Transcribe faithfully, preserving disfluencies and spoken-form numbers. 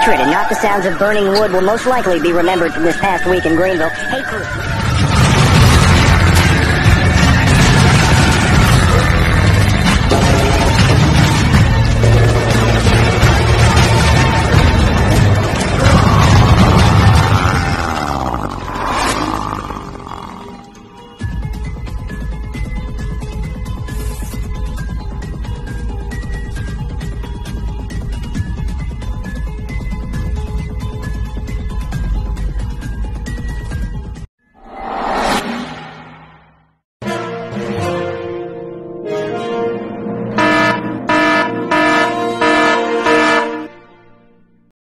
hatred and not the sounds of burning wood will most likely be remembered from this past week in Greenville. Hey, crew.